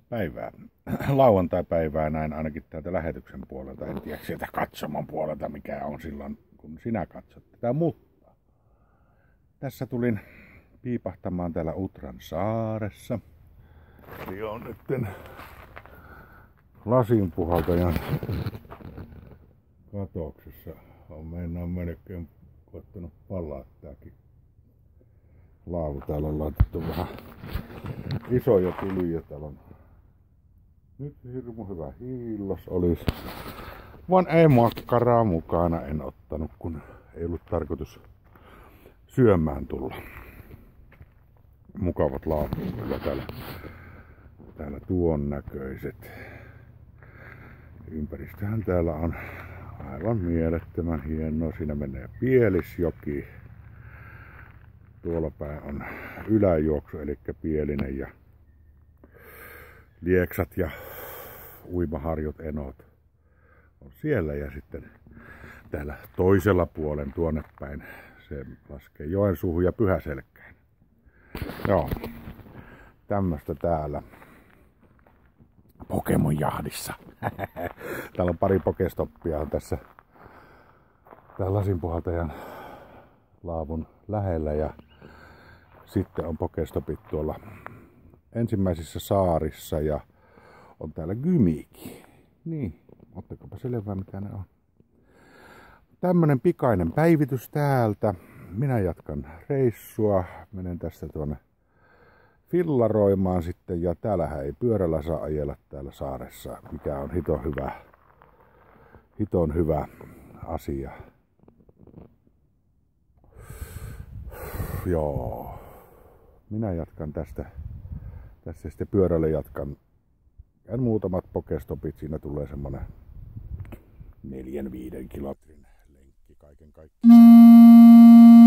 päivää. Lauantai-päivää näin ainakin täältä lähetyksen puolelta. En tiedä sieltä katsomon puolelta, mikä on silloin, kun sinä katsot tätä. Mutta tässä tulin piipahtamaan täällä Utran saaressa. Eli on nyt lasinpuhaltajan katoksessa. On meinaan melkein koettanut palaa tääkin laavu. Täällä on laitettu vähän isoja tulia. Täällä on nyt hirmu hyvä hiillos olisi. Vaan ei makkaraa mukana en ottanut, kun ei ollut tarkoitus syömään tulla. Mukavat laavut kyllä täällä tuon näköiset. Ympäristöhän täällä on aivan mielettömän hienoa. Siinä menee Pielisjoki. Tuolla päin on yläjuoksu, eli Pielinen ja Lieksat ja uimaharjut, enot on siellä. Ja sitten täällä toisella puolen tuonne päin se laskee Joensuuhun ja Pyhäselkään. Joo, tämmöstä täällä Pokemon-jahdissa. Täällä on pari pokestoppia tässä tää lasinpuhaltajan laavun lähellä ja sitten on pokestopit tuolla ensimmäisissä saarissa ja on täällä Gymiki. Niin, ottakaapa selvää mitä ne on. Tämmönen pikainen päivitys täältä. Minä jatkan reissua. Menen tästä tuonne fillaroimaan sitten ja täällähän ei pyörällä saa ajella täällä saaressa, mikä on hiton hyvä asia. Joo. Minä jatkan tästä sitten pyörällä jatkan. Ja muutamat pokestopit, siinä tulee semmonen 4-5 kilometrin lenkki kaiken kaikkiaan.